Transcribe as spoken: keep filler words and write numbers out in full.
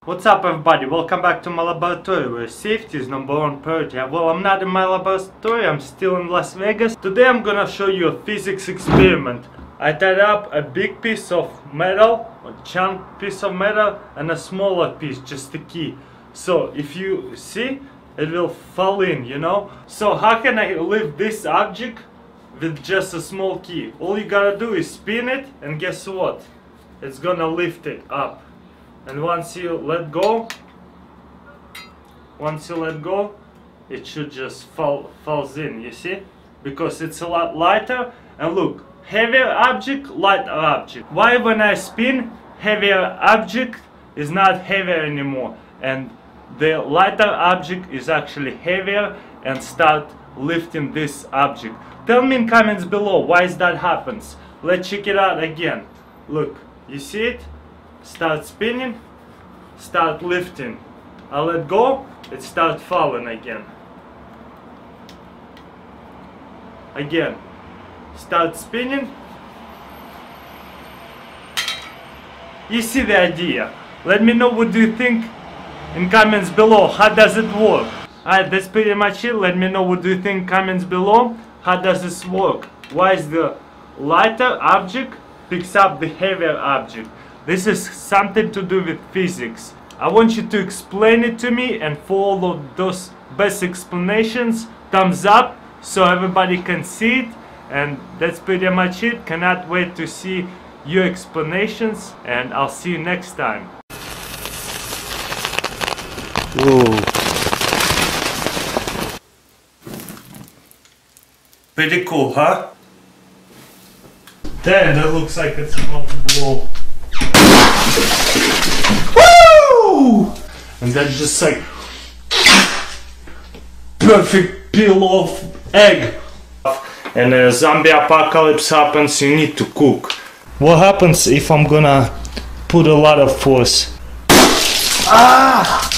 What's up everybody, welcome back to my laboratory where safety is number one priority. Well, I'm not in my laboratory, I'm still in Las Vegas. Today I'm gonna show you a physics experiment. I tied up a big piece of metal, a chunk piece of metal, and a smaller piece, just a key. So if you see, it will fall in, you know. So how can I lift this object with just a small key? All you gotta do is spin it, and guess what? It's gonna lift it up. And once you let go, once you let go, it should just fall falls in, you see? Because it's a lot lighter. And look, heavier object, lighter object. Why when I spin, heavier object is not heavier anymore, and the lighter object is actually heavier and start lifting this object? Tell me in comments below why is that happens. Let's check it out again. Look, you see it? Start spinning, start lifting. I let go, it start falling again. Again, start spinning. You see the idea. Let me know what do you think in comments below. How does it work? Alright, that's pretty much it. Let me know what do you think in comments below. How does this work? Why is the lighter object picks up the heavier object? This is something to do with physics. I want you to explain it to me, and for all of those best explanations, thumbs up so everybody can see it. And that's pretty much it. Cannot wait to see your explanations, and I'll see you next time. Whoa. Pretty cool, huh? Damn, that looks like it's about to blow. Woo! And then just like perfect peel off egg. And a zombie apocalypse happens, you need to cook. What happens if I'm gonna put a lot of force? Ah!